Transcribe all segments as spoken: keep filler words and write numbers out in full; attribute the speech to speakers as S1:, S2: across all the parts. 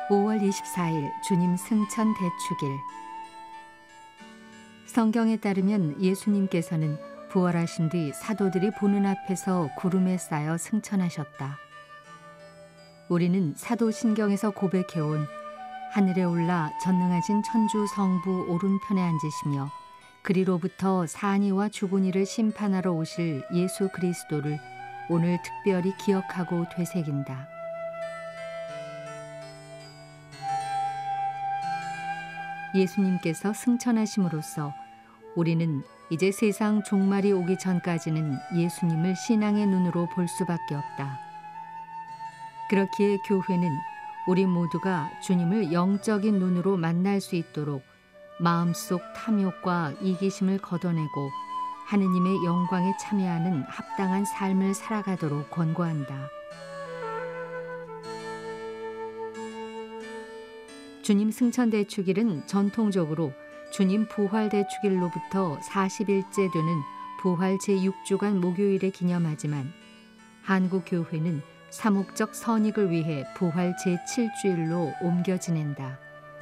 S1: 오월 이십사일 주님 승천 대축일. 성경에 따르면 예수님께서는 부활하신 뒤 사도들이 보는 앞에서 구름에 쌓여 승천하셨다. 우리는 사도신경에서 고백해온 하늘에 올라 전능하신 천주 성부 오른편에 앉으시며 그리로부터 산이와 죽은 이를 심판하러 오실 예수 그리스도를 오늘 특별히 기억하고 되새긴다. 예수님께서 승천하심으로써 우리는 이제 세상 종말이 오기 전까지는 예수님을 신앙의 눈으로 볼 수밖에 없다. 그렇기에 교회는 우리 모두가 주님을 영적인 눈으로 만날 수 있도록 마음속 탐욕과 이기심을 걷어내고 하느님의 영광에 참여하는 합당한 삶을 살아가도록 권고한다. 주님 승천 대축일은 전통적으로 주님 부활 대축일로부터 사십일째 되는 부활 제육 주간 목요일에 기념하지만 한국 교회는 사목적 선익을 위해 부활 제칠 주일로 옮겨 지낸다.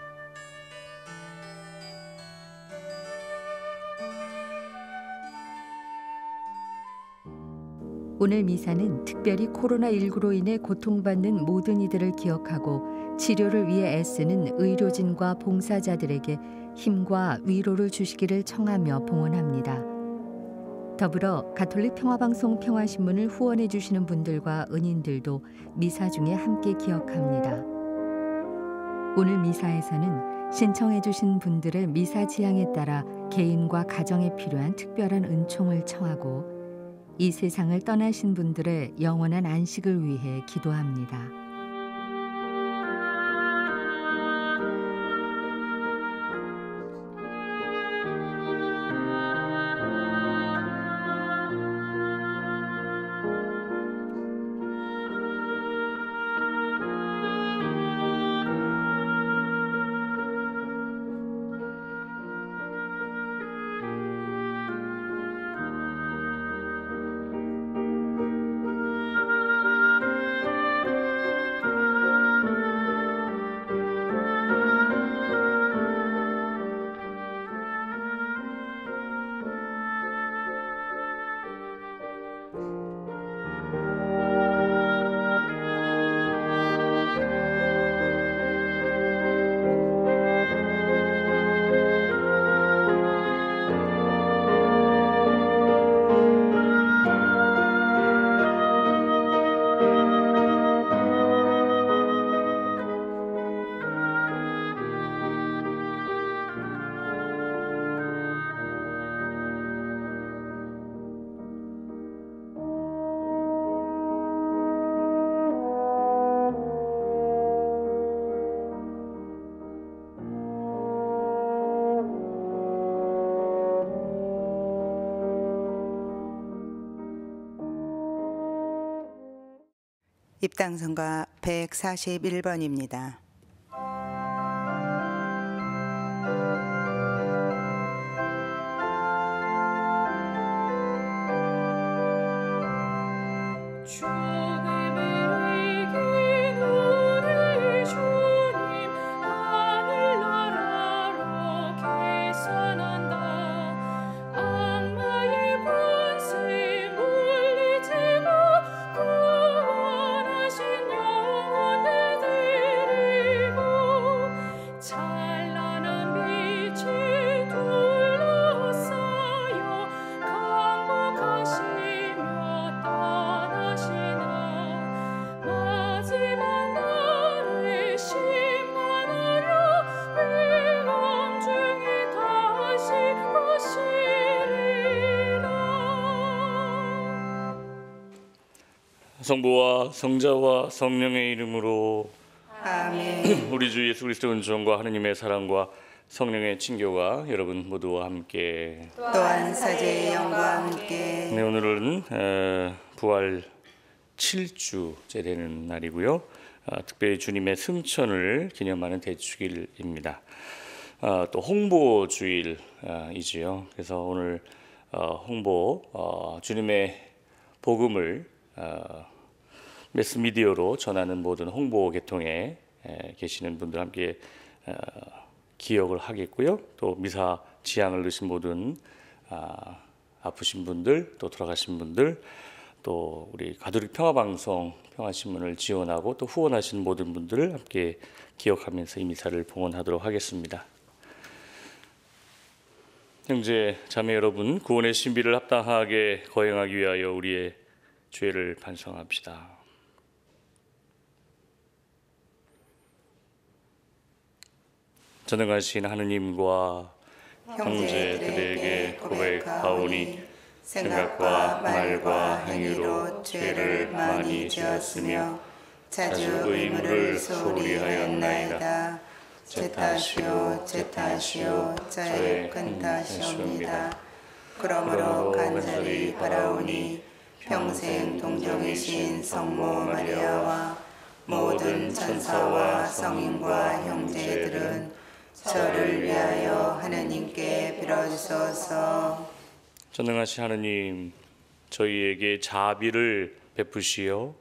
S1: 오늘 미사는 특별히 코로나십구로 인해 고통받는 모든 이들을 기억하고 치료를 위해 애쓰는 의료진과 봉사자들에게 힘과 위로를 주시기를 청하며 봉헌합니다. 더불어 가톨릭 평화방송 평화신문을 후원해 주시는 분들과 은인들도 미사 중에 함께 기억합니다. 오늘 미사에서는 신청해 주신 분들의 미사 지향에 따라 개인과 가정에 필요한 특별한 은총을 청하고 이 세상을 떠나신 분들의 영원한 안식을 위해 기도합니다.
S2: 입당선과 백사십일 번입니다.
S3: 성부와 성자와 성령의 이름으로
S2: 아멘.
S3: 우리 주 예수 그리스도의 은총과 하느님의 사랑과 성령의 친교가 여러분 모두와 함께
S2: 또한 사제의 영과 함께.
S3: 네, 오늘은 어, 부활 칠 주째 되는 날이고요. 어, 특별히 주님의 승천을 기념하는 대축일입니다. 어, 또 홍보주일이지요. 그래서 오늘 어, 홍보 어, 주님의 복음을 어, 매스미디어로 전하는 모든 홍보 계통의 계시는 분들 함께 기억을 하겠고요. 또 미사 지향을 넣으신 모든 아프신 분들, 또 돌아가신 분들, 또 우리 가톨릭 평화방송 평화신문을 지원하고 또 후원하신 모든 분들을 함께 기억하면서 이 미사를 봉헌하도록 하겠습니다. 형제 자매 여러분, 구원의 신비를 합당하게 거행하기 위하여 우리의 죄를 반성합시다. 전능하신 하느님과 형제들에게 고백하오니 생각과 말과 행위로 죄를 많이 지었으며 자주 의무를 소홀히 하였나이다. 제 탓이요 제 탓이요 저의 큰 탓이옵니다. 그러므로 간절히 바라오니 평생 동정이신 성모 마리아와 모든 천사와 성인과 형제들은 저를 위하여 하느님께 빌어주소서. 전능하신 하느님, 저희에게 자비를 베푸시어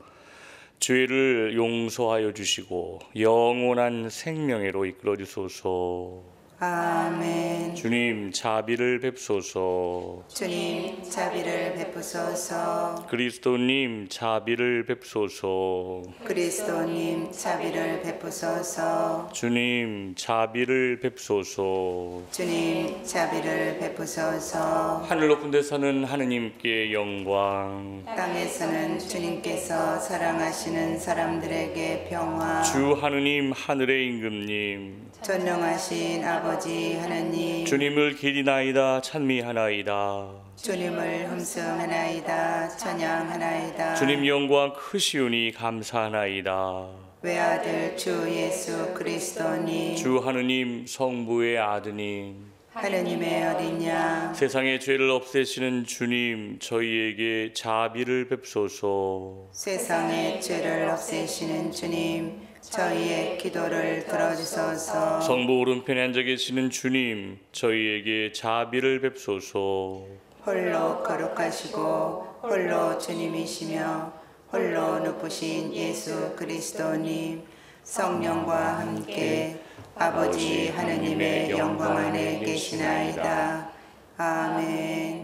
S3: 죄를 용서하여 주시고 영원한 생명으로 이끌어 주소서.
S2: 아멘.
S3: 주님 자비를 베푸소서.
S2: 주님 자비를 베푸소서.
S3: 그리스도님 자비를 베푸소서.
S2: 그리스도님 자비를 베푸소서.
S3: 주님 자비를 베푸소서.
S2: 주님 자비를 베푸소서.
S3: 하늘 높은 데 사는 하느님께 영광,
S2: 땅에서는 주님께서 사랑하시는 사람들에게 평화.
S3: 주 하느님 하늘의 임금님,
S2: 전능하신 아버지 하느님,
S3: 주님을 기리나이다 찬미하나이다.
S2: 주님을 흠숭하나이다 찬양하나이다.
S3: 주님 영광 크시오니 감사하나이다.
S2: 외아들 주 예수 그리스도님,
S3: 주 하느님 성부의 아드님,
S2: 하느님의 어린 양,
S3: 세상의 죄를 없애시는 주님, 저희에게 자비를 베푸소서.
S2: 세상의 죄를 없애시는 주님, 저희의 기도를 들어주소서.
S3: 성부 오른편에 앉아 계시는 주님, 저희에게 자비를 베푸소서.
S2: 홀로 거룩하시고 홀로 주님이시며 홀로 높으신 예수 그리스도님, 성령과 함께 아버지 하느님의 영광 안에 계시나이다. 아멘.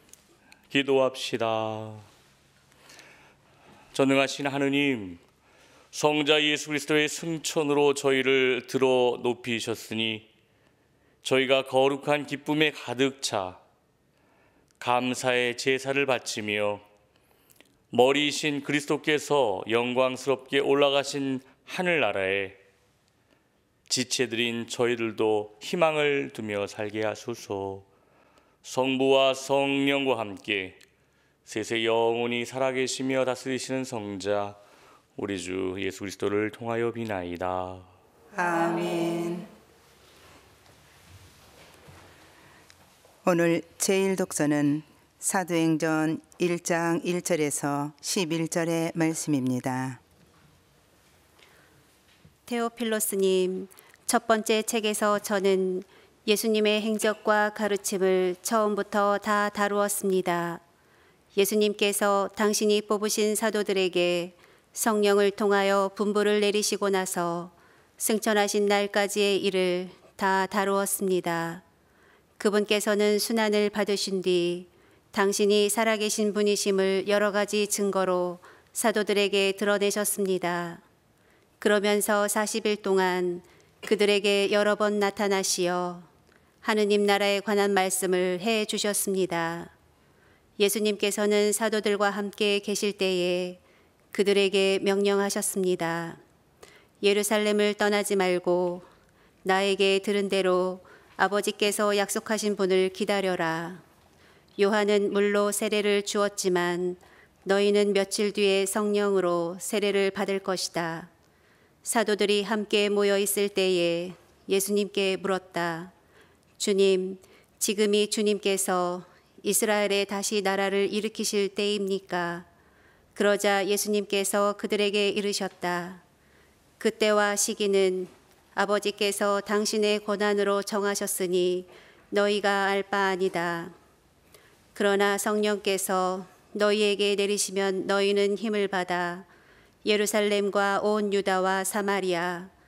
S3: 기도합시다. 전능하신 하느님, 성자 예수 그리스도의 승천으로 저희를 들어 높이셨으니 저희가 거룩한 기쁨에 가득 차 감사의 제사를 바치며 머리이신 그리스도께서 영광스럽게 올라가신 하늘나라에 지체들인 저희들도 희망을 두며 살게 하소서. 성부와 성령과 함께 세세 영원히 살아계시며 다스리시는 성자 우리 주 예수 그리스도를 통하여 비나이다.
S2: 아멘. 오늘 제일 독서는 사도행전 일 장 일 절에서 십일 절의 말씀입니다.
S4: 테오필로스님, 첫 번째 책에서 저는 예수님의 행적과 가르침을 처음부터 다 다루었습니다. 예수님께서 당신이 뽑으신 사도들에게 성령을 통하여 분부를 내리시고 나서 승천하신 날까지의 일을 다 다루었습니다. 그분께서는 순환을 받으신 뒤 당신이 살아계신 분이심을 여러 가지 증거로 사도들에게 드러내셨습니다. 그러면서 사십 일 동안 그들에게 여러 번 나타나시어 하느님 나라에 관한 말씀을 해 주셨습니다. 예수님께서는 사도들과 함께 계실 때에 그들에게 명령하셨습니다. 예루살렘을 떠나지 말고 나에게 들은 대로 아버지께서 약속하신 분을 기다려라. 요한은 물로 세례를 주었지만 너희는 며칠 뒤에 성령으로 세례를 받을 것이다. 사도들이 함께 모여 있을 때에 예수님께 물었다. 주님, 지금이 주님께서 이스라엘에 다시 나라를 일으키실 때입니까? 그러자 예수님께서 그들에게 이르셨다. 그때와 시기는 아버지께서 당신의 권한으로 정하셨으니 너희가 알 바 아니다. 그러나 성령께서 너희에게 내리시면 너희는 힘을 받아 예루살렘과 온 유다와 사마리아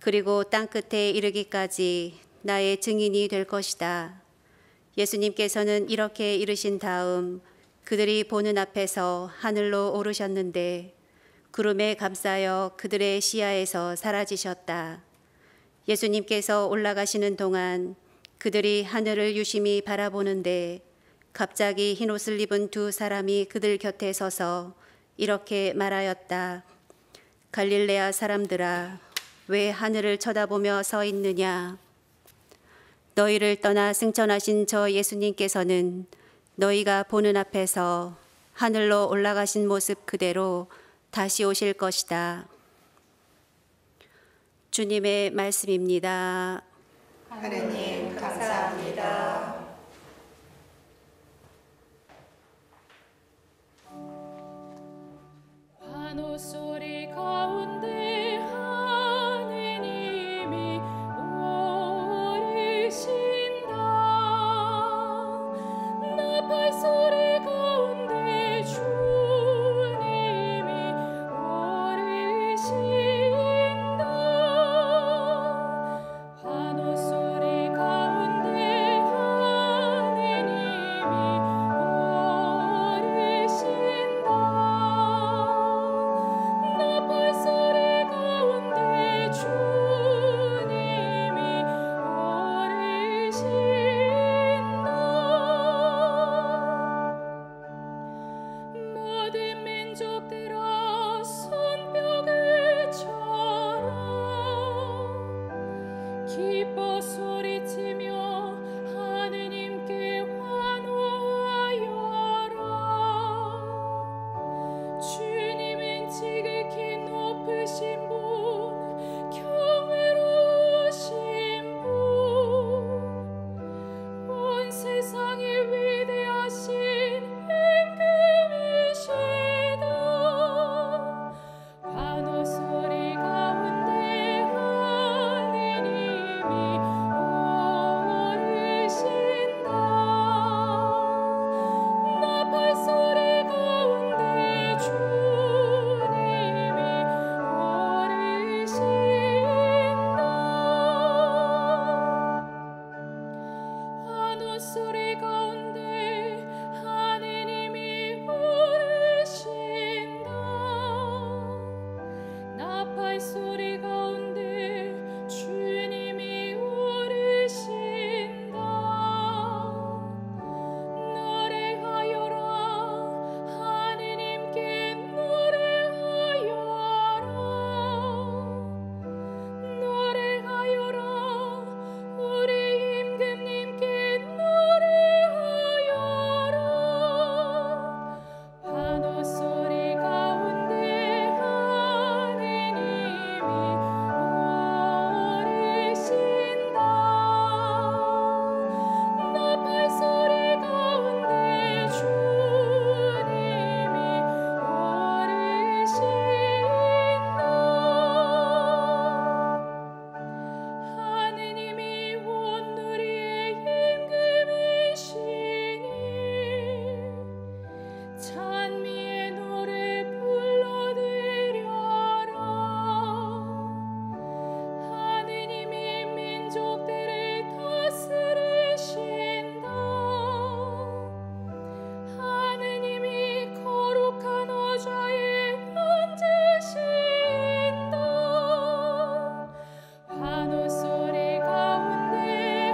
S4: 그리고 땅끝에 이르기까지 나의 증인이 될 것이다. 예수님께서는 이렇게 이르신 다음 그들이 보는 앞에서 하늘로 오르셨는데 구름에 감싸여 그들의 시야에서 사라지셨다. 예수님께서 올라가시는 동안 그들이 하늘을 유심히 바라보는데 갑자기 흰옷을 입은 두 사람이 그들 곁에 서서 이렇게 말하였다. 갈릴레아 사람들아, 왜 하늘을 쳐다보며 서 있느냐? 너희를 떠나 승천하신 저 예수님께서는 너희가 보는 앞에서 하늘로 올라가신 모습 그대로 다시 오실 것이다. 주님의 말씀입니다.
S2: 하느님 감사합니다.
S5: 환호 소리 가운데 하느님이 오르신다. 나팔 소리 가운데 주님이 오르신다. 환호 소리 가운데 하느님이 오르신다. 나팔 소리 가운데 주님이 오르신다. 모든 민족들아 손뼉을 쳐라. 기뻐 소리치며 하느님께 환호하여라. 주님은 지극히 높으신 분, 경외로우신 분, 온 세상에 위대하신 임금이시다. 환호 소리 가운데 하느님이 오르신다. 나팔 소리 가운데 주님이 오르신다. 환호 소리 가운데 하느님이 오르신다. 나팔 소리 가운데 주님이 오르신다. 노래하여라. 하느님께 노래하여라. 노래하여라. 우리 임금님께 노래하여라. 환호 소리 가운데 하느님이 오르신다. 나팔 소리 가운데 주님이 오르신다. 하느님이 온 누리의 임금이시니 찬미의 노래 불러드려라. 하느님이 민족들을 다스리신다. 하느님이 거룩한 어좌에 앉으신다. 환호 소리 가운데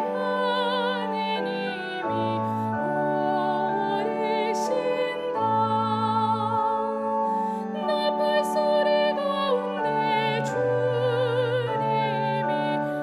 S5: 하느님이 오르신다. 나팔 소리 가운데 주님이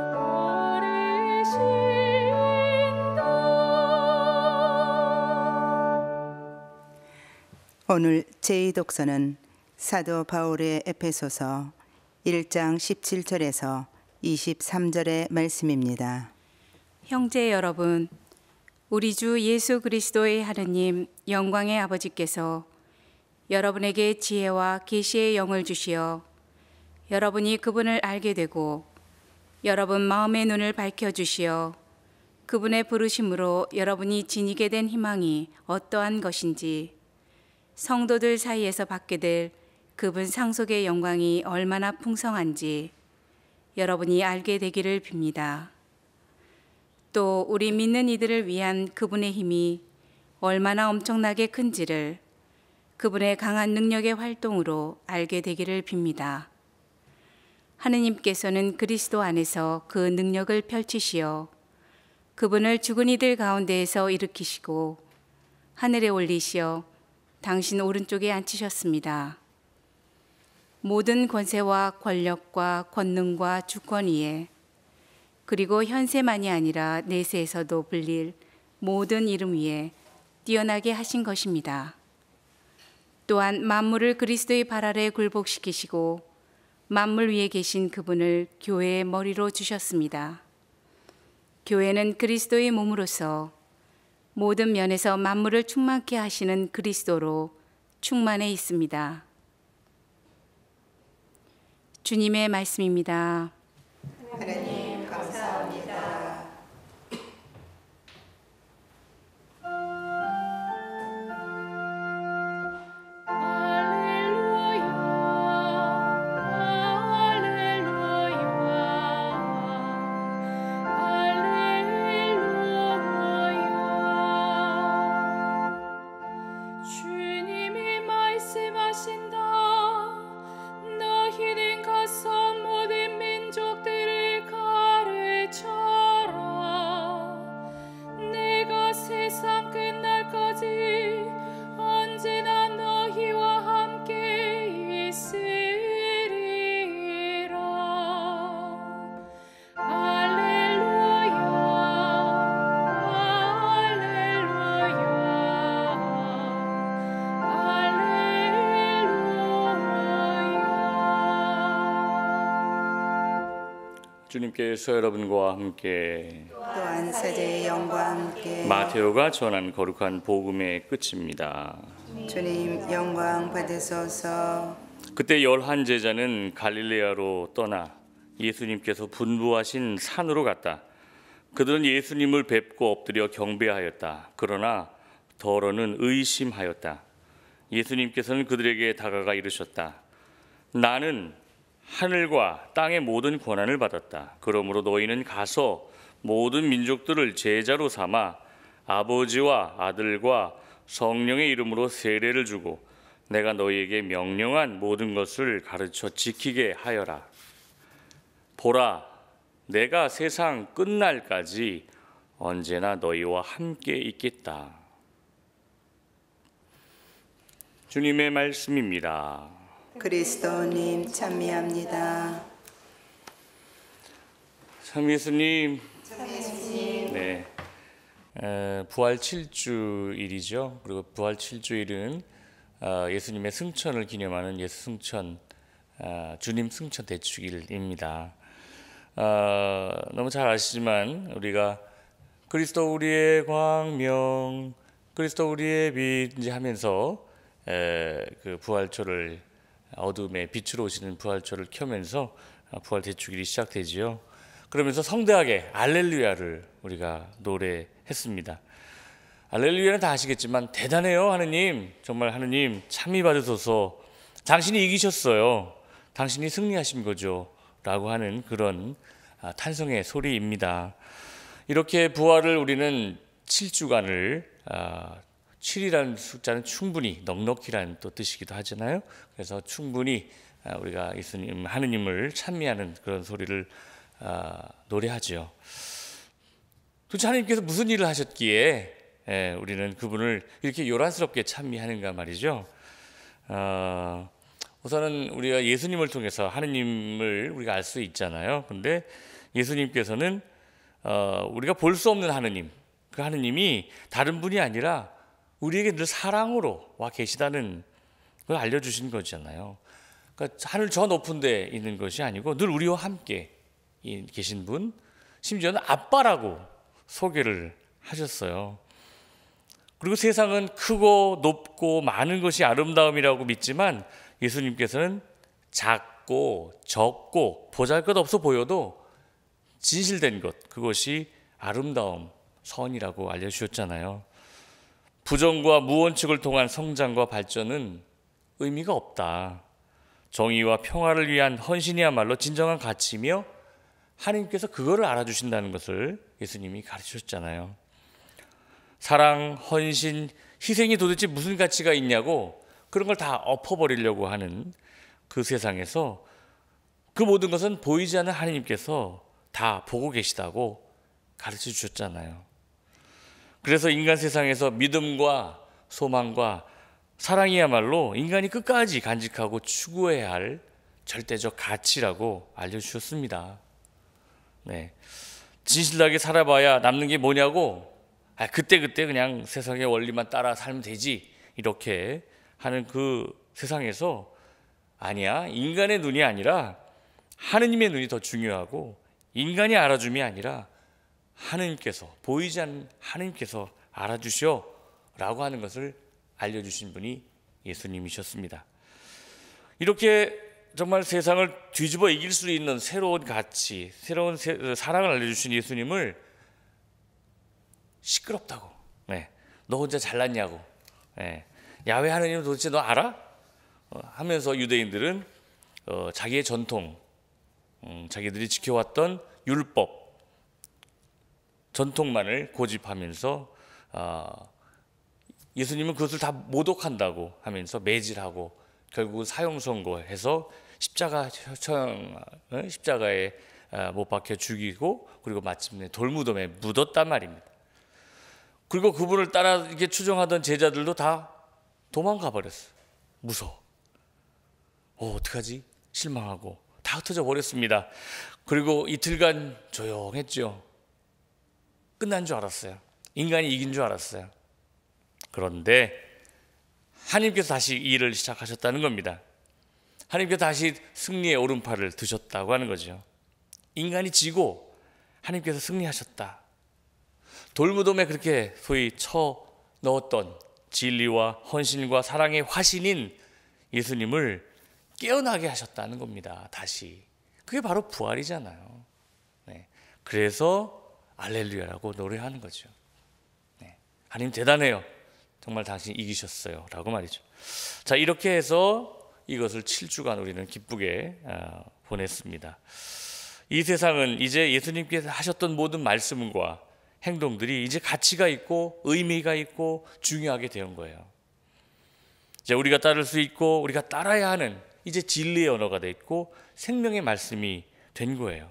S5: 오르신다.
S2: 오늘 제이 독서는 사도 바울의 에페소서 일 장 십칠 절에서 이십삼 절의 말씀입니다.
S6: 형제 여러분, 우리 주 예수 그리스도의 하느님 영광의 아버지께서 여러분에게 지혜와 계시의 영을 주시어 여러분이 그분을 알게 되고 여러분 마음의 눈을 밝혀 주시어 그분의 부르심으로 여러분이 지니게 된 희망이 어떠한 것인지, 성도들 사이에서 받게 될 그분 상속의 영광이 얼마나 풍성한지 여러분이 알게 되기를 빕니다. 또 우리 믿는 이들을 위한 그분의 힘이 얼마나 엄청나게 큰지를 그분의 강한 능력의 활동으로 알게 되기를 빕니다. 하느님께서는 그리스도 안에서 그 능력을 펼치시어 그분을 죽은 이들 가운데에서 일으키시고 하늘에 올리시어 당신 오른쪽에 앉히셨습니다. 모든 권세와 권력과 권능과 주권 위에 그리고 현세만이 아니라 내세에서도 불릴 모든 이름 위에 뛰어나게 하신 것입니다. 또한 만물을 그리스도의 발 아래 굴복시키시고 만물 위에 계신 그분을 교회의 머리로 주셨습니다. 교회는 그리스도의 몸으로서 모든 면에서 만물을 충만케 하시는 그리스도로 충만해 있습니다. 주님의 말씀입니다.
S2: 하나님 감사합니다.
S5: 할렐루야 할렐루야 주님이 말씀하신다. 너희는 가서 모든 민족들을 가르쳐라. 내가 세상 끝날까지 언제나 너희와 함께 있으리라. 할렐루야 할렐루야.
S3: 주님께서 여러분과 함께
S2: 또한 사제의 영과 함께
S3: 마테오가 전한 거룩한 복음의 끝입니다.
S2: 주님 영광 받으소서.
S3: 그때 열한 제자는 갈릴레아로 떠나 예수님께서 분부하신 산으로 갔다. 그들은 예수님을 뵙고 엎드려 경배하였다. 그러나 더러는 의심하였다. 예수님께서는 그들에게 다가가 이르셨다. 나는 하늘과 땅의 모든 권한을 받았다. 그러므로 너희는 가서 모든 민족들을 제자로 삼아 아버지와 아들과 성령의 이름으로 세례를 주고 내가 너희에게 명령한 모든 것을 가르쳐 지키게 하여라. 보라, 내가 세상 끝날까지 언제나 너희와 함께 있겠다. 주님의 말씀입니다.
S2: 그리스도님 찬미합니다.
S3: 참 예수님, 네, 에, 부활 칠 주일이죠. 그리고 부활 칠 주일은 어, 예수님의 승천을 기념하는 예수 승천, 어, 주님 승천 대축일입니다. 어, 너무 잘 아시지만 우리가 그리스도 우리의 광명, 그리스도 우리의 빛 이제 하면서 에, 그 부활초를 어둠의 빛으로 오시는 부활초를 켜면서 부활 대축일이 시작되지요. 그러면서 성대하게 알렐루야를 우리가 노래했습니다. 알렐루야는 다 아시겠지만 대단해요 하느님, 정말 하느님 참미 받으소서, 당신이 이기셨어요, 당신이 승리하신 거죠 라고 하는 그런 탄성의 소리입니다. 이렇게 부활을 우리는 칠 주간을 칠이라는 숫자는 충분히, 넉넉히라는 또 뜻이기도 하잖아요. 그래서 충분히 우리가 예수님, 하느님을 찬미하는 그런 소리를 노래하죠. 도대체 하느님께서 무슨 일을 하셨기에 우리는 그분을 이렇게 요란스럽게 찬미하는가 말이죠. 어, 우선은 우리가 예수님을 통해서 하느님을 우리가 알 수 있잖아요. 근데 예수님께서는 어, 우리가 볼 수 없는 하느님, 그 하느님이 다른 분이 아니라 우리에게 늘 사랑으로 와 계시다는 걸 알려주신 거잖아요. 그러니까 하늘 저 높은 데 있는 것이 아니고 늘 우리와 함께 계신 분, 심지어는 아빠라고 소개를 하셨어요. 그리고 세상은 크고 높고 많은 것이 아름다움이라고 믿지만 예수님께서는 작고 적고 보잘것없어 보여도 진실된 것, 그것이 아름다움, 선이라고 알려주셨잖아요. 부정과 무원칙을 통한 성장과 발전은 의미가 없다. 정의와 평화를 위한 헌신이야말로 진정한 가치이며 하나님께서 그거를 알아주신다는 것을 예수님이 가르치셨잖아요. 사랑, 헌신, 희생이 도대체 무슨 가치가 있냐고 그런 걸 다 엎어버리려고 하는 그 세상에서 그 모든 것은 보이지 않는 하나님께서 다 보고 계시다고 가르쳐 주셨잖아요. 그래서 인간 세상에서 믿음과 소망과 사랑이야말로 인간이 끝까지 간직하고 추구해야 할 절대적 가치라고 알려주셨습니다. 네. 진실하게 살아봐야 남는 게 뭐냐고, 아, 그때그때 그냥 세상의 원리만 따라 살면 되지, 이렇게 하는 그 세상에서 아니야, 인간의 눈이 아니라 하느님의 눈이 더 중요하고, 인간이 알아줌이 아니라 하느님께서, 보이지 않는 하느님께서 알아주셔 라고 하는 것을 알려주신 분이 예수님이셨습니다. 이렇게 정말 세상을 뒤집어 이길 수 있는 새로운 가치, 새로운 세, 사랑을 알려주신 예수님을 시끄럽다고, 네, 너 혼자 잘났냐고, 네, 야훼 하느님 도대체 너 알아? 어, 하면서 유대인들은 어, 자기의 전통, 음, 자기들이 지켜왔던 율법, 전통만을 고집하면서 어, 예수님은 그것을 다 모독한다고 하면서 매질하고 결국은 사형 선고해서 십자가 처형, 십자가에 못 박혀 죽이고 그리고 마침내 돌무덤에 묻었단 말입니다. 그리고 그분을 따라 이렇게 추종하던 제자들도 다 도망가 버렸어요. 무서워. 어, 어떡하지? 실망하고 다 흩어져 버렸습니다. 그리고 이틀간 조용했죠. 끝난 줄 알았어요. 인간이 이긴 줄 알았어요. 그런데 하나님께서 다시 이 일을 시작하셨다는 겁니다. 하나님께서 다시 승리의 오른팔을 드셨다고 하는 거죠. 인간이 지고 하나님께서 승리하셨다. 돌무덤에 그렇게 소위 쳐 넣었던 진리와 헌신과 사랑의 화신인 예수님을 깨어나게 하셨다는 겁니다. 다시. 그게 바로 부활이잖아요. 네. 그래서 알렐루야라고 노래하는 거죠. 네. 하나님 대단해요. 정말 당신 이기셨어요 라고 말이죠. 자, 이렇게 해서 이것을 칠 주간 우리는 기쁘게 보냈습니다. 이 세상은 이제 예수님께서 하셨던 모든 말씀과 행동들이 이제 가치가 있고 의미가 있고 중요하게 되는 거예요. 이제 우리가 따를 수 있고 우리가 따라야 하는 이제 진리의 언어가 돼 있고 생명의 말씀이 된 거예요.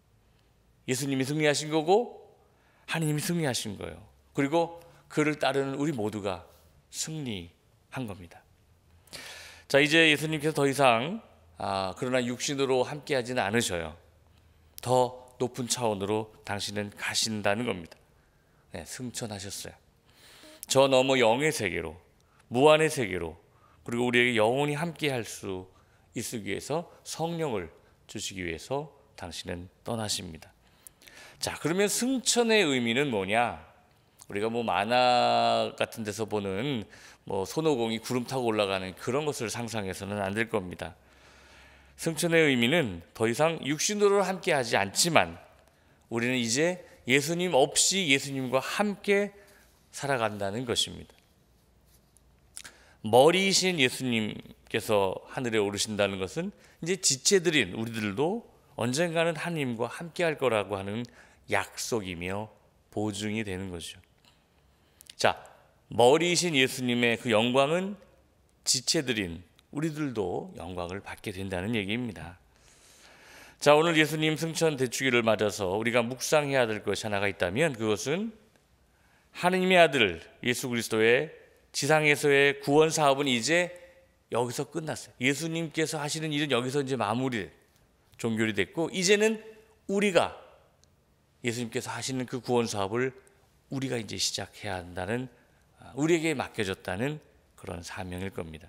S3: 예수님이 승리하신 거고 하나님이 승리하신 거예요. 그리고 그를 따르는 우리 모두가 승리한 겁니다. 자, 이제 예수님께서 더 이상 아, 그러나 육신으로 함께하지는 않으셔요. 더 높은 차원으로 당신은 가신다는 겁니다. 네, 승천하셨어요. 저 너머 영의 세계로, 무한의 세계로, 그리고 우리에게 영원히 함께할 수 있기 위해서 성령을 주시기 위해서 당신은 떠나십니다. 자, 그러면 승천의 의미는 뭐냐? 우리가 뭐 만화 같은 데서 보는 뭐 손오공이 구름 타고 올라가는 그런 것을 상상해서는 안 될 겁니다. 승천의 의미는 더 이상 육신으로 함께 하지 않지만 우리는 이제 예수님 없이 예수님과 함께 살아간다는 것입니다. 머리이신 예수님께서 하늘에 오르신다는 것은 이제 지체들인 우리들도 언젠가는 하나님과 함께 할 거라고 하는 약속이며 보증이 되는 거죠. 자, 머리이신 예수님의 그 영광은 지체들인 우리들도 영광을 받게 된다는 얘기입니다. 자, 오늘 예수님 승천 대축일을 맞아서 우리가 묵상해야 될 것이 하나가 있다면 그것은 하느님의 아들 예수 그리스도의 지상에서의 구원 사업은 이제 여기서 끝났어요. 예수님께서 하시는 일은 여기서 이제 마무리, 종결이 됐고 이제는 우리가 예수님께서 하시는 그 구원 사업을 우리가 이제 시작해야 한다는, 우리에게 맡겨졌다는 그런 사명일 겁니다.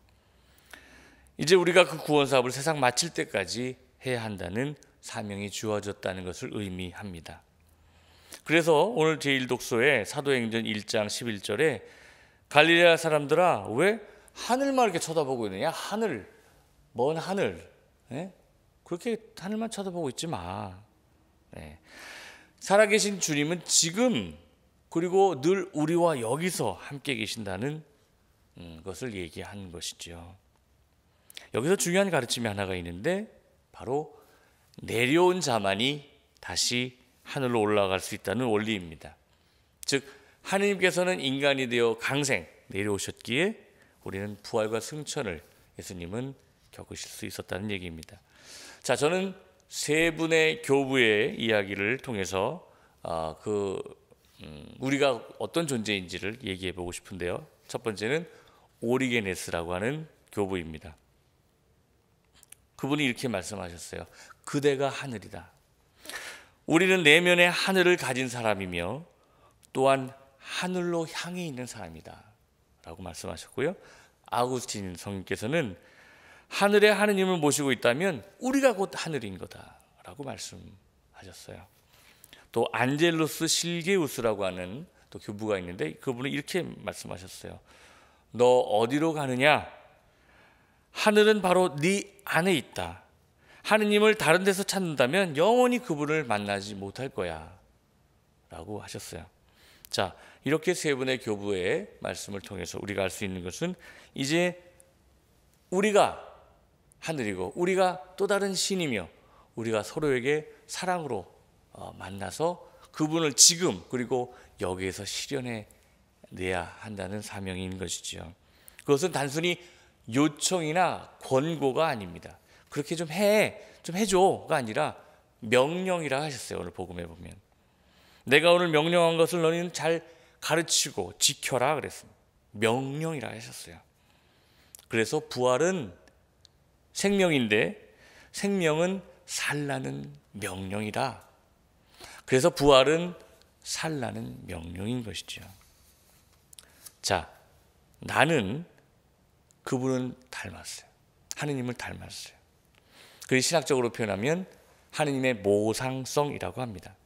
S3: 이제 우리가 그 구원 사업을 세상 마칠 때까지 해야 한다는 사명이 주어졌다는 것을 의미합니다. 그래서 오늘 제일 독서에 사도행전 일 장 십일 절에 갈릴레아 사람들아 왜 하늘만 이렇게 쳐다보고 있느냐? 하늘, 먼 하늘, 네? 그렇게 하늘만 쳐다보고 있지 마. 네. 살아계신 주님은 지금 그리고 늘 우리와 여기서 함께 계신다는 것을 얘기한 것이죠. 여기서 중요한 가르침이 하나가 있는데 바로 내려온 자만이 다시 하늘로 올라갈 수 있다는 원리입니다. 즉 하느님께서는 인간이 되어 강생 내려오셨기에 우리는 부활과 승천을 예수님은 겪으실 수 있었다는 얘기입니다. 자, 저는 세 분의 교부의 이야기를 통해서 어, 그 음, 우리가 어떤 존재인지를 얘기해 보고 싶은데요. 첫 번째는 오리게네스라고 하는 교부입니다. 그분이 이렇게 말씀하셨어요. 그대가 하늘이다. 우리는 내면의 하늘을 가진 사람이며 또한 하늘로 향해 있는 사람이다 라고 말씀하셨고요. 아우구스틴 성님께서는 하늘의 하느님을 모시고 있다면 우리가 곧 하늘인 거다 라고 말씀하셨어요. 또 안젤루스 실게우스라고 하는 또 교부가 있는데 그분은 이렇게 말씀하셨어요. 너 어디로 가느냐? 하늘은 바로 네 안에 있다. 하느님을 다른 데서 찾는다면 영원히 그분을 만나지 못할 거야 라고 하셨어요. 자, 이렇게 세 분의 교부의 말씀을 통해서 우리가 알 수 있는 것은 이제 우리가 하늘이고 우리가 또 다른 신이며 우리가 서로에게 사랑으로 만나서 그분을 지금 그리고 여기에서 실현해 내야 한다는 사명인 것이죠. 그것은 단순히 요청이나 권고가 아닙니다. 그렇게 좀 해, 좀 해줘가 아니라 명령이라 하셨어요. 오늘 복음에 보면 내가 오늘 명령한 것을 너희는 잘 가르치고 지켜라 그랬습니다. 명령이라 하셨어요. 그래서 부활은 생명인데 생명은 살라는 명령이다. 그래서 부활은 살라는 명령인 것이죠. 자, 나는 그분은 닮았어요. 하느님을 닮았어요. 그 신학적으로 표현하면 하느님의 모상성이라고 합니다.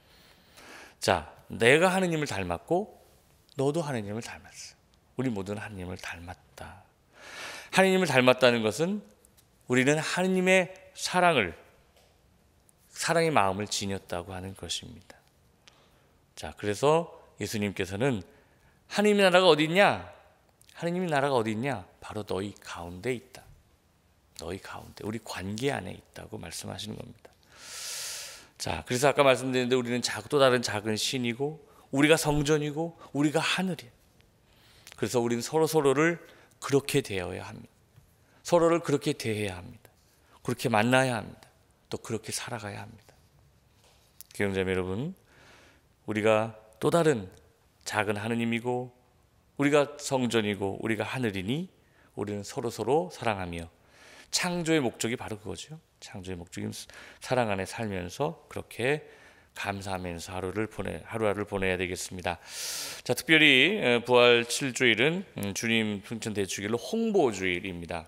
S3: 자, 내가 하느님을 닮았고 너도 하느님을 닮았어. 우리 모두는 하느님을 닮았다. 하느님을 닮았다는 것은 우리는 하느님의 사랑을 사랑의 마음을 지녔다고 하는 것입니다. 자, 그래서 예수님께서는 하느님의 나라가 어디 있냐? 하느님의 나라가 어디 있냐? 바로 너희 가운데 있다. 너희 가운데, 우리 관계 안에 있다고 말씀하시는 겁니다. 자, 그래서 아까 말씀드렸는데 우리는 또 다른 작은 신이고 우리가 성전이고 우리가 하늘이에요. 그래서 우리는 서로 서로를 그렇게 대해야 합니다. 서로를 그렇게 대해야 합니다. 그렇게 만나야 합니다. 또 그렇게 살아가야 합니다. 기영자매 여러분, 우리가 또 다른 작은 하느님이고 우리가 성전이고 우리가 하늘이니 우리는 서로 서로 사랑하며 창조의 목적이 바로 그거죠. 창조의 목적인 사랑 안에 살면서 그렇게 감사하면서 하루를 보내 하루하루를 보내야 되겠습니다. 자, 특별히 부활 칠 주일은 주님 승천 대축일로 홍보 주일입니다.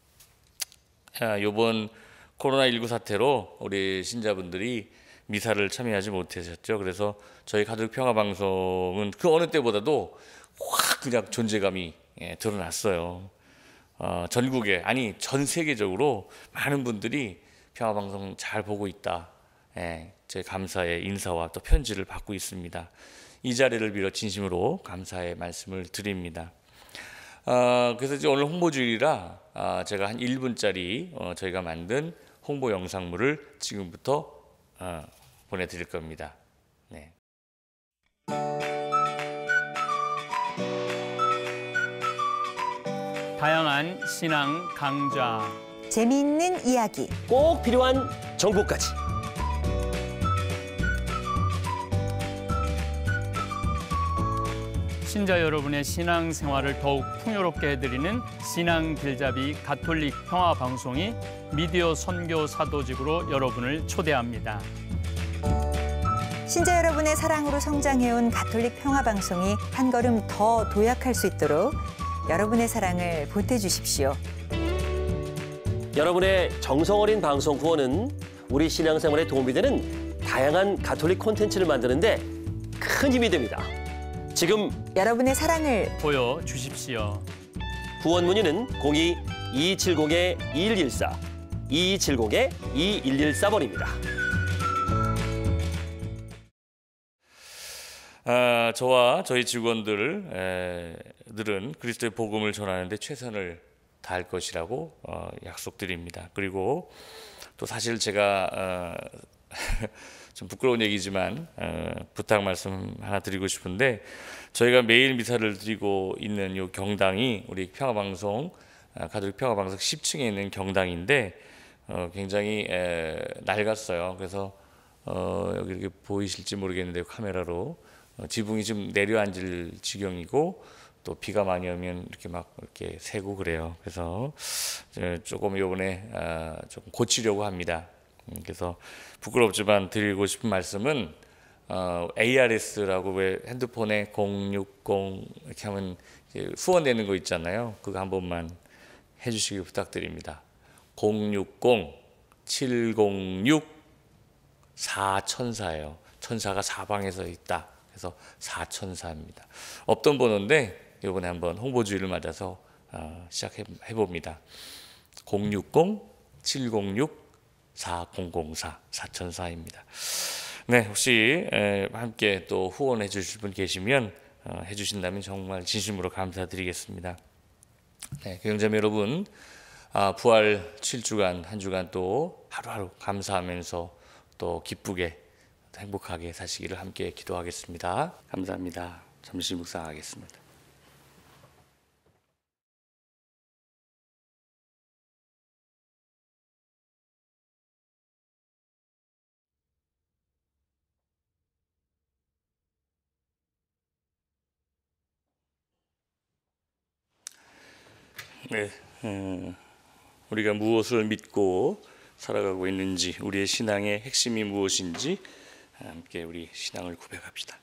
S3: 이번 코로나십구 사태로 우리 신자분들이 미사를 참여하지 못하셨죠. 그래서 저희 가톨릭 평화 방송은 그 어느 때보다도 확 그냥 존재감이 드러났어요. 어, 전국에 아니 전 세계적으로 많은 분들이 평화 방송 잘 보고 있다. 예, 제 감사의 인사와 또 편지를 받고 있습니다. 이 자리를 빌어 진심으로 감사의 말씀을 드립니다. 어, 그래서 이제 오늘 홍보주일이라 어, 제가 한 일 분짜리 어, 저희가 만든 홍보 영상물을 지금부터 어, 보내드릴 겁니다. 네.
S7: 다양한 신앙 강좌,
S8: 재미있는 이야기,
S9: 꼭 필요한 정보까지.
S7: 신자 여러분의 신앙 생활을 더욱 풍요롭게 해드리는 신앙 길잡이 가톨릭 평화 방송이 미디어 선교 사도직으로 여러분을 초대합니다.
S8: 신자 여러분의 사랑으로 성장해온 가톨릭 평화 방송이 한 걸음 더 도약할 수 있도록 여러분의 사랑을 보태주십시오.
S9: 여러분의 정성 어린 방송 후원은 우리 신앙생활에 도움이 되는 다양한 가톨릭 콘텐츠를 만드는데 큰 힘이 됩니다. 지금
S8: 여러분의 사랑을
S7: 보여주십시오.
S9: 후원 문의는 공이 이이칠공 이일일사, 이이칠공 이일일사 번입니다.
S3: 아, 저와 저희 직원들 에, 들은 그리스도의 복음을 전하는 데 최선을 다할 것이라고 어, 약속드립니다. 그리고 또 사실 제가 어, 좀 부끄러운 얘기지만 어, 부탁 말씀 하나 드리고 싶은데, 저희가 매일 미사를 드리고 있는 이 경당이 우리 평화방송 어, 가톨릭 평화방송 십 층에 있는 경당인데 어, 굉장히 에, 낡았어요. 그래서 어, 여기 이렇게 보이실지 모르겠는데 카메라로 어, 지붕이 좀 내려앉을 지경이고, 또 비가 많이 오면 이렇게 막 이렇게 새고 그래요. 그래서 조금 이번에 어, 조금 고치려고 합니다. 그래서 부끄럽지만 드리고 싶은 말씀은 어, 에이아르에스라고 왜 핸드폰에 공육공 이렇게 하면 후원되는 거 있잖아요. 그거 한 번만 해주시기 부탁드립니다. 공육공 칠공육 사천사예요. 천사가 사방에서 있다. 그래서 사천사입니다. 없던 번호인데 이번에 한번 홍보주의를 맞아서 어, 시작해 봅니다. 공육공 칠공육 사공공사 사천사입니다. 네, 혹시 에, 함께 또 후원해 주실 분 계시면 어, 해주신다면 정말 진심으로 감사드리겠습니다. 네, 교영자매 여러분, 아, 부활 칠 주간 한 주간 또 하루하루 감사하면서 또 기쁘게 행복하게 사시기를 함께 기도하겠습니다. 감사합니다. 잠시 묵상하겠습니다. 네, 음, 우리가 무엇을 믿고 살아가고 있는지, 우리의 신앙의 핵심이 무엇인지 함께 우리 신앙을 고백합시다.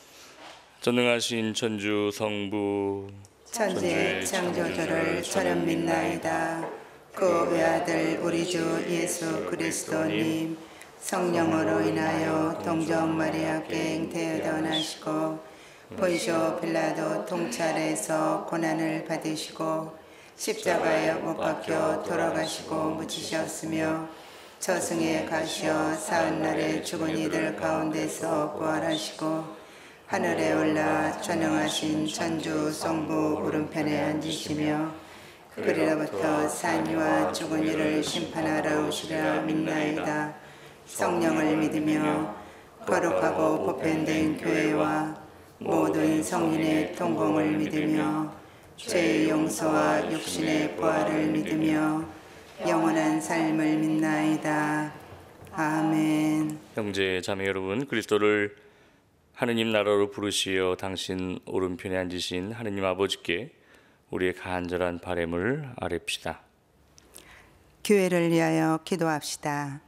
S3: 전능하신 천주 성부,
S2: 천지의 창조주를 저는 믿나이다. 그 외아들 우리 주 예수 그리스도님, 성령으로 인하여 동정 마리아께 잉태하여 나시고 본시오 빌라도 통찰에서 고난을 받으시고 십자가에 못 박혀 돌아가시고 묻히셨으며 저승에 가시어 사흘날에 죽은 이들 가운데서 부활하시고 하늘에 올라 전능하신 천주 성부 오른편에 앉으시며 그리로부터 산이와 죽은 이를 심판하러 오시리라 믿나이다. 성령을 믿으며 거룩하고 보편된 교회와 모든 성인의 동공을 믿으며 죄의 용서와 육신의 부활을 믿으며 영원한 삶을 믿나이다. 아멘.
S3: 형제 자매 여러분, 그리스도를 하느님 나라로 부르시어 당신 오른편에 앉으신 하느님 아버지께 우리의 간절한 바람을 아뢰읍시다.
S2: 교회를 위하여 기도합시다.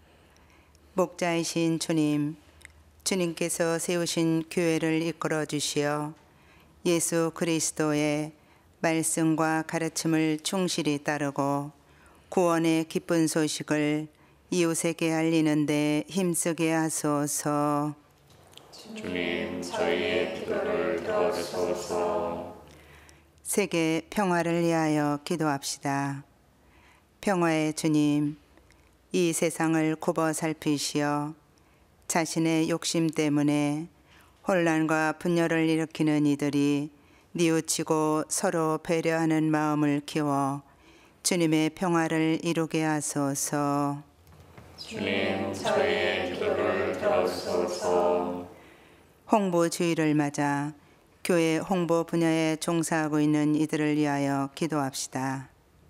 S2: 목자이신 주님, 주님께서 세우신 교회를 이끌어 주시어 예수 그리스도의 말씀과 가르침을 충실히 따르고 구원의 기쁜 소식을 이웃에게 알리는 데 힘쓰게 하소서.
S3: 주님, 저희의 기도를 들어주소서.
S2: 세계 평화를 위하여 기도합시다. 평화의 주님, 이 세상을 굽어 살피시어 자신의 욕심 때문에 혼란과 분열을 일으키는 이들이 뉘우치고 서로 배려하는 마음을 키워 주님의 평화를 이루게 하소서.
S3: 주님, 저희의 기도를 들어주소서.
S2: 홍보주의를 맞아 교회 홍보 분야에 종사하고 있는 이들을 위하여 기도합시다.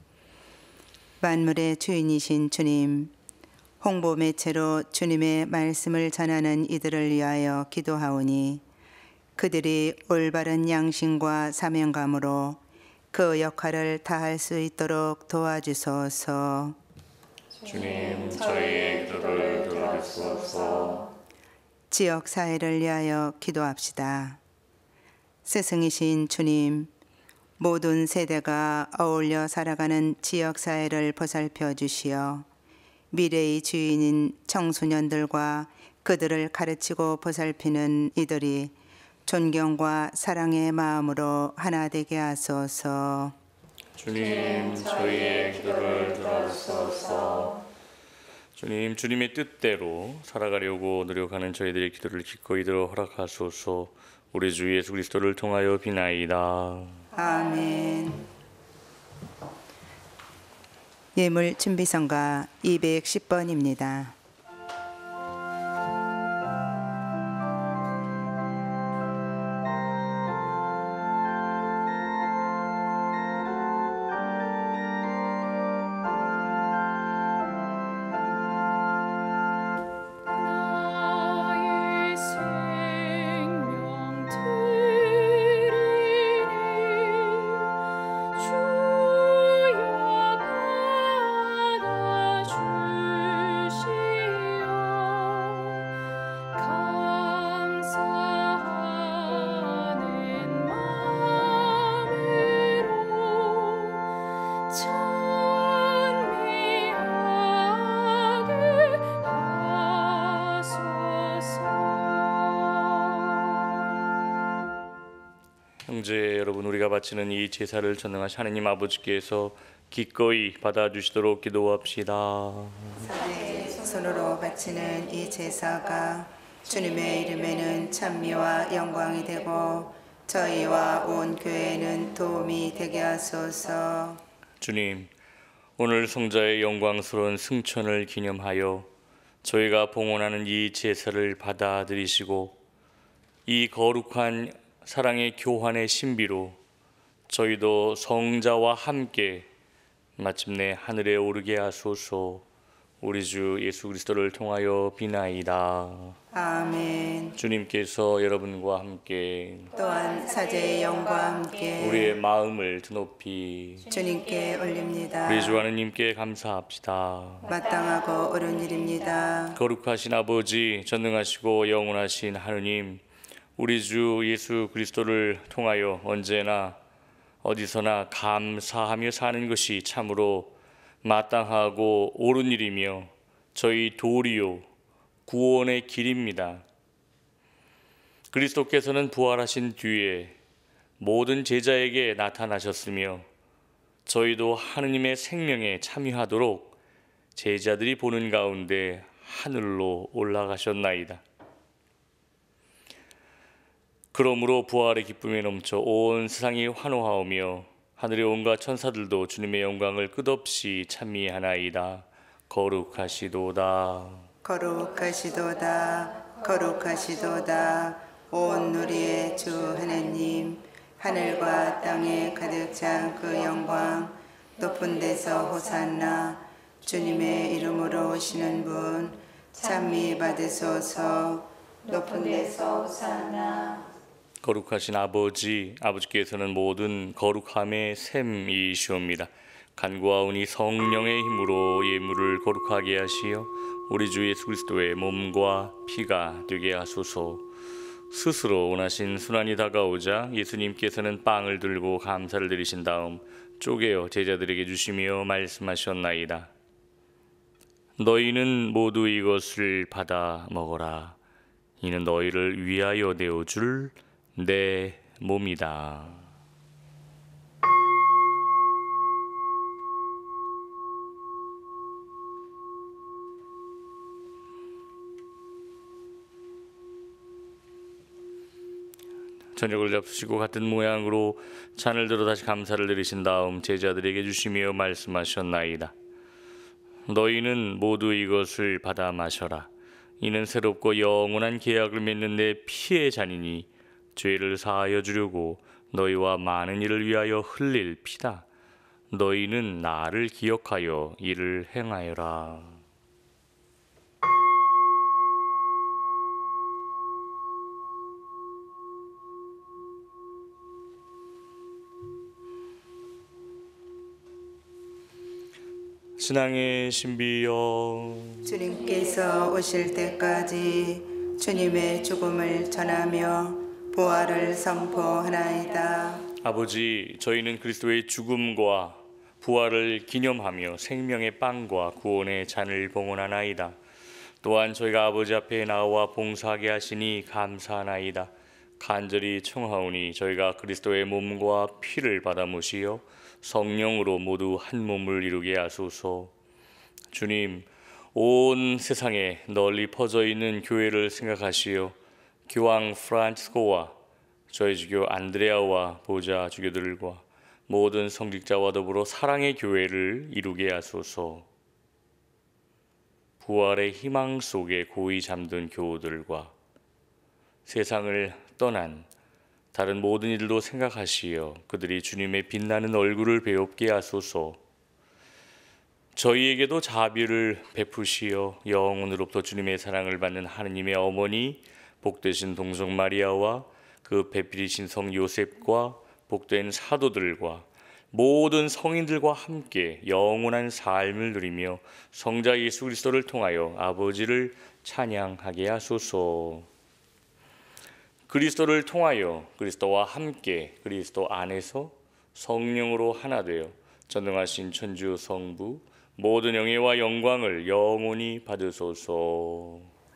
S2: 만물의 주인이신 주님, 홍보 매체로 주님의 말씀을 전하는 이들을 위하여 기도하오니 그들이 올바른 양심과 사명감으로 그 역할을 다할 수 있도록 도와주소서.
S3: 주님, 저희의 기도를 들어주소서.
S2: 지역 사회를 위하여 기도합시다. 스승이신 주님, 모든 세대가 어울려 살아가는 지역 사회를 보살펴 주시어 미래의 주인인 청소년들과 그들을 가르치고 보살피는 이들이 존경과 사랑의 마음으로 하나 되게 하소서.
S3: 주님, 저희의 기도를 들어주소서. 주님, 주님의 뜻대로 살아가려고 노력하는 저희들의 기도를 기꺼이 들어 허락하소서. 우리 주 예수 그리스도를 통하여 비나이다.
S2: 아멘. 예물 준비성가 이백십 번입니다.
S5: 나의 생명 드리니 주여 받아주시오. 감사하는 마음으로 찬미하게 하소서.
S3: 형제 여러분, 우리가 바치는 이 제사를 전능하신 하느님 아버지께서 기꺼이 받아주시도록 기도합시다.
S2: 내 손으로 바치는 이 제사가 주님의 이름에는 찬미와 영광이 되고 저희와 온 교회는 도움이 되게 하소서.
S3: 주님, 오늘 성자의 영광스러운 승천을 기념하여 저희가 봉헌하는 이 제사를 받아들이시고 이 거룩한 사랑의 교환의 신비로 저희도 성자와 함께 마침내 하늘에 오르게 하소서. 우리 주 예수 그리스도를 통하여 비나이다.
S2: 아멘.
S3: 주님께서 여러분과 함께
S2: 또한 사제의 영과 함께
S3: 우리의 마음을 드높이
S2: 주님께 올립니다.
S3: 우리 주 하느님께 감사합시다.
S2: 마땅하고 옳은 일입니다.
S3: 거룩하신 아버지, 전능하시고 영원하신 하느님, 우리 주 예수 그리스도를 통하여 언제나 어디서나 감사하며 사는 것이 참으로 마땅하고 옳은 일이며 저희 도리요 구원의 길입니다. 그리스도께서는 부활하신 뒤에 모든 제자에게 나타나셨으며 저희도 하느님의 생명에 참여하도록 제자들이 보는 가운데 하늘로 올라가셨나이다. 그러므로 부활의 기쁨에 넘쳐 온 세상이 환호하오며 하늘의 온갖 천사들도 주님의 영광을 끝없이 찬미하나이다. 거룩하시도다.
S2: 거룩하시도다. 거룩하시도다. 온 우리의 주 하나님, 하늘과 땅에 가득 찬 그 영광, 높은 데서 호산나. 주님의 이름으로 오시는 분 찬미 받으소서. 높은 데서 호산나.
S3: 거룩하신 아버지, 아버지께서는 모든 거룩함의 샘이시옵니다. 간구하오니 성령의 힘으로 예물을 거룩하게 하시어 우리 주 예수 그리스도의 몸과 피가 되게 하소서. 스스로 원하신 순환이 다가오자 예수님께서는 빵을 들고 감사를 드리신 다음 쪼개어 제자들에게 주시며 말씀하셨나이다. 너희는 모두 이것을 받아 먹어라. 이는 너희를 위하여 내어줄 내 몸이다. 저녁을 잡수시고 같은 모양으로 잔을 들어 다시 감사를 드리신 다음 제자들에게 주시며 말씀하셨나이다. 너희는 모두 이것을 받아 마셔라. 이는 새롭고 영원한 계약을 맺는 내 피의 잔이니 죄를 사하여 주려고 너희와 많은 이를 위하여 흘릴 피다. 너희는 나를 기억하여 이를 행하여라. 신앙의 신비여,
S2: 주님께서 오실 때까지 주님의 죽음을 전하며 부활을 선포하나이다.
S3: 아버지, 저희는 그리스도의 죽음과 부활을 기념하며 생명의 빵과 구원의 잔을 봉헌하나이다. 또한 저희가 아버지 앞에 나와 봉사하게 하시니 감사하나이다. 간절히 청하오니 저희가 그리스도의 몸과 피를 받아 모시어 성령으로 모두 한 몸을 이루게 하소서. 주님, 온 세상에 널리 퍼져 있는 교회를 생각하시어 교황 프란치스코와 저희 주교 안드레아와 보좌 주교들과 모든 성직자와 더불어 사랑의 교회를 이루게 하소서. 부활의 희망 속에 고이 잠든 교우들과 세상을 떠난 다른 모든 이들도 생각하시어 그들이 주님의 빛나는 얼굴을 배웁게 하소서. 저희에게도 자비를 베푸시어 영원으로부터 주님의 사랑을 받는 하느님의 어머니 복되신 동성 마리아와 그 배필이신 성 요셉과 복된 사도들과 모든 성인들과 함께 영원한 삶을 누리며 성자 예수 그리스도를 통하여 아버지를 찬양하게 하소서. 그리스도를 통하여 그리스도와 함께 그리스도 안에서 성령으로 하나 되어 전능하신 천주 성부 모든 영예와 영광을 영원히 받으소서.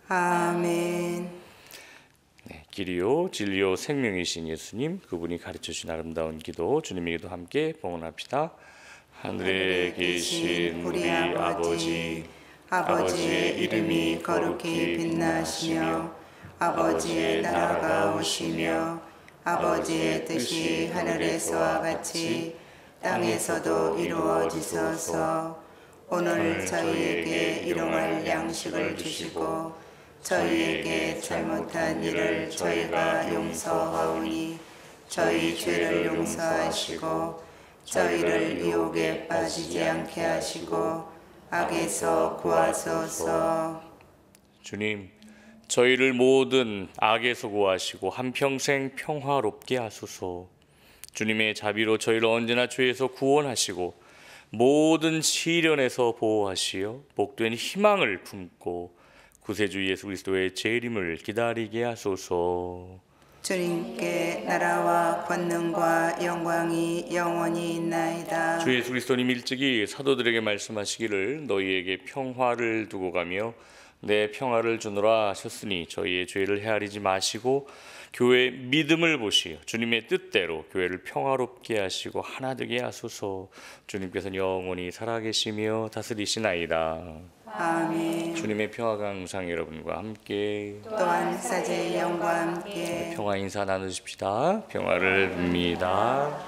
S2: 아멘.
S3: 네, 길이요 진리요 생명이신 예수님, 그분이 가르쳐주신 아름다운 기도 주님에게도 함께 봉헌합시다. 하늘에 계신 우리 아버지, 아버지의 이름이 거룩히 빛나시며 아버지의 나라가 오시며 아버지의 뜻이 하늘에서와 같이 땅에서도 이루어지소서. 오늘 저희에게 일용할 양식을 주시고 저희에게 잘못한 일을 저희가 용서하오니 저희 죄를 용서하시고 저희를 유혹에 빠지지 않게 하시고 악에서 구하소서. 주님, 저희를 모든 악에서 구하시고 한평생 평화롭게 하소서. 주님의 자비로 저희를 언제나 죄에서 구원하시고 모든 시련에서 보호하시어 복된 희망을 품고 구세주 예수 그리스도의 재림을 기다리게 하소서.
S2: 주님께 나라와 권능과 영광이 영원히 있나이다.
S3: 주 예수 그리스도님 일찍이 사도들에게 말씀하시기를 너희에게 평화를 두고 가며 내 평화를 주노라 하셨으니 저희의 죄를 헤아리지 마시고 교회의 믿음을 보시어 주님의 뜻대로 교회를 평화롭게 하시고 하나 되게 하소서. 주님께서는 영원히 살아계시며 다스리시나이다.
S2: 아멘.
S3: 주님의 평화가 항상 여러분과 함께
S2: 또한 사제의 영과 함께
S3: 평화 인사 나누십시다. 평화를 빕니다.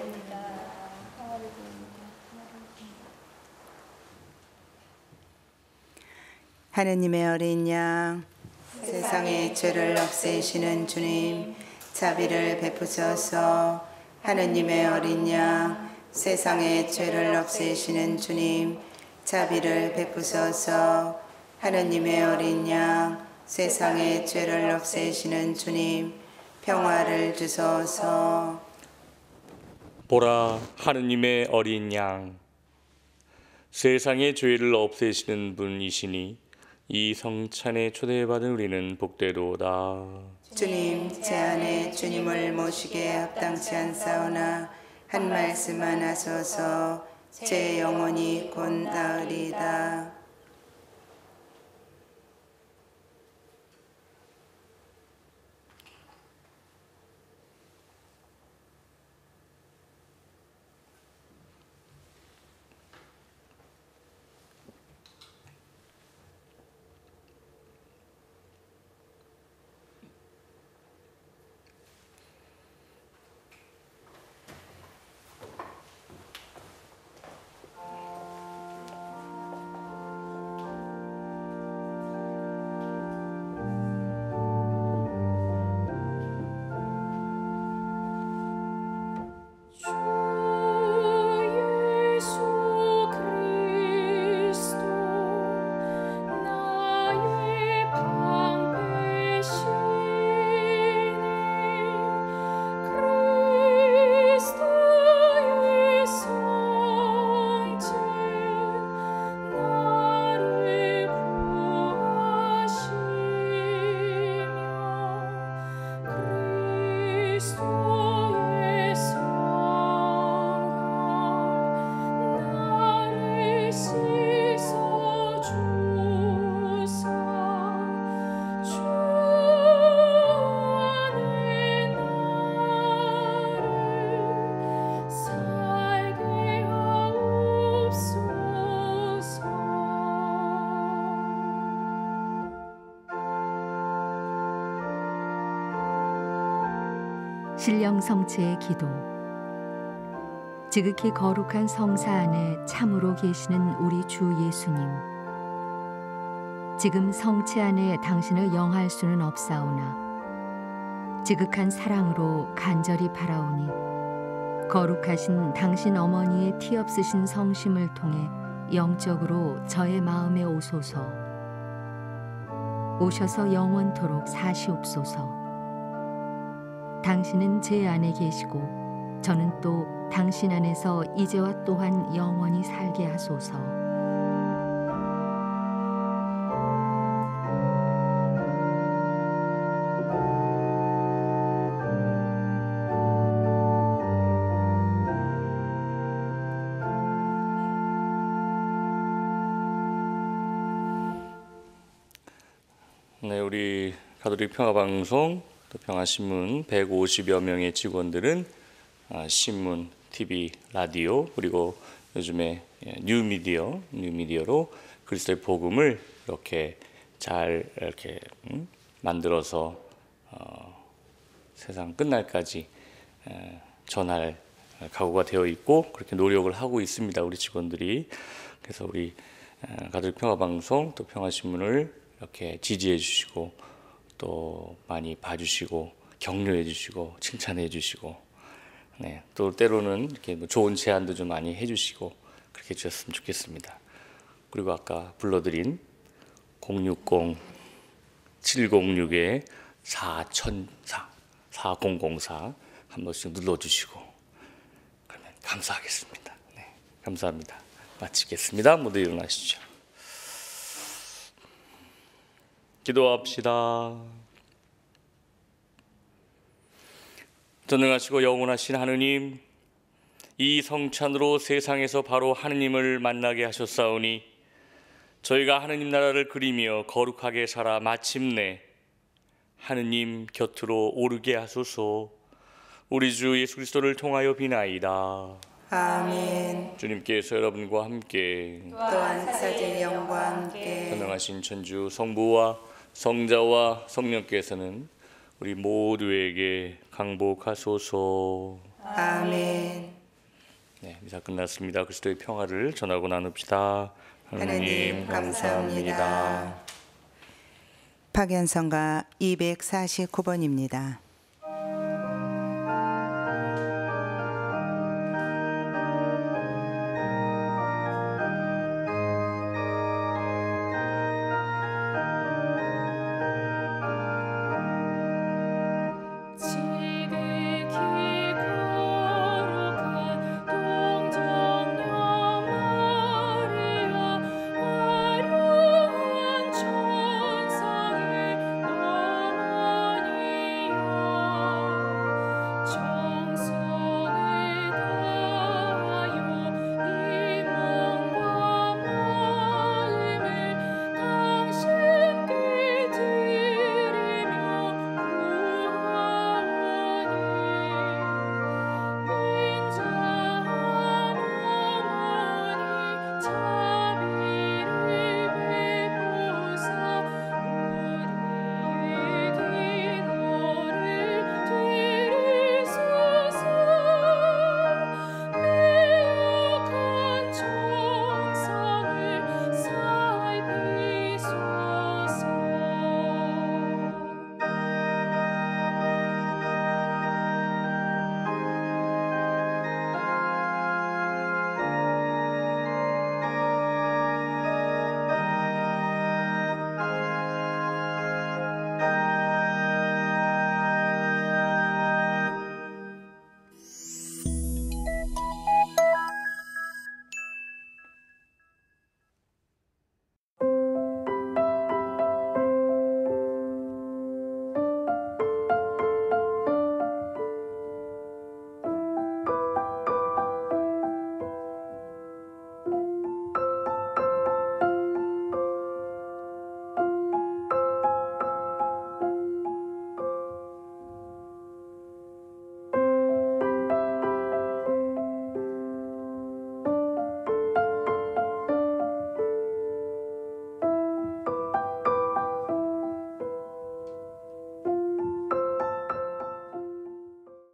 S2: 하느님의 어린 양, 세상의 죄를 없애시는 주님, 자비를 베푸소서. 하느님의 어린 양, 세상의 죄를 없애시는 주님, 자비를 베푸소서. 하느님의 어린 양, 세상의 죄를 없애시는 주님, 평화를 주소서.
S3: 보라, 하느님의 어린 양, 세상의 죄를 없애시는 분이시니 이 성찬에 초대받은 우리는 복되도다.
S2: 주님, 제 안에 주님을 모시기에 합당치 않사오나 한 말씀만 하소서. 제 영혼이 곧 나으리다.
S1: 신령 성체의 기도. 지극히 거룩한 성사 안에 참으로 계시는 우리 주 예수님, 지금 성체 안에 당신을 영할 수는 없사오나 지극한 사랑으로 간절히 바라오니 거룩하신 당신 어머니의 티 없으신 성심을 통해 영적으로 저의 마음에 오소서. 오셔서 영원토록 사시옵소서. 당신은 제 안에 계시고 저는 또 당신 안에서 이제와 또한 영원히 살게 하소서.
S3: 네, 우리 가톨릭 평화방송 또 평화신문 백오십여 명의 직원들은 신문, 티비, 라디오 그리고 요즘에 뉴미디어, 뉴미디어로 그리스도의 복음을 이렇게 잘 이렇게 음, 만들어서 어, 세상 끝날까지 에, 전할 각오가 되어 있고 그렇게 노력을 하고 있습니다. 우리 직원들이. 그래서 우리 에, 가톨릭 평화방송 또 평화신문을 이렇게 지지해 주시고 또 많이 봐주시고 격려해 주시고 칭찬해 주시고 네, 또 때로는 이렇게 뭐 좋은 제안도 좀 많이 해주시고 그렇게 해주셨으면 좋겠습니다. 그리고 아까 불러드린 공육공 칠공육 사천사 사공공사 한 번씩 눌러주시고 그러면 감사하겠습니다. 네, 감사합니다. 마치겠습니다. 모두 일어나시죠. 기도합시다. 전능하시고 영원하신 하느님, 이 성찬으로 세상에서 바로 하느님을 만나게 하셨사오니 저희가 하느님 나라를 그리며 거룩하게 살아 마침내 하느님 곁으로 오르게 하소서. 우리 주 예수 그리스도를 통하여 비나이다.
S2: 아멘.
S3: 주님께서 여러분과 함께
S2: 또한 사제 영과 함께
S3: 전능하신 천주 성부와 성자와 성령께서는 우리 모두에게 강복하소서.
S2: 아멘.
S3: 네, 미사 끝났습니다. 그리스도의 평화를 전하고 나눕시다. 하느님 감사합니다.
S2: 박연성가 이백사십구 번입니다.